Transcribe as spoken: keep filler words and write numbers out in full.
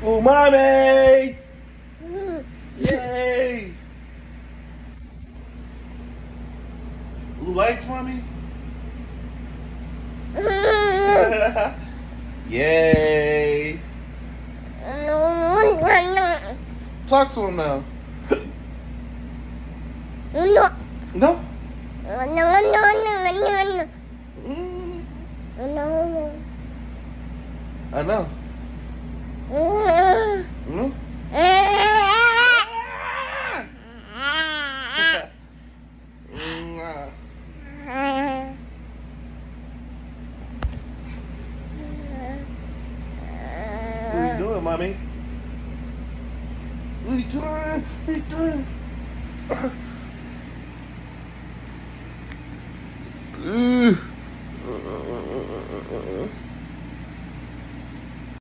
Ooh, mommy! Yay! Blue lights, mommy? Yay! Talk to him now. No. No? No, no, no, no, no. Mm, No. I know. No. Mm? Mm, ah. What are you doing, mommy? What are you doing? What are you doing?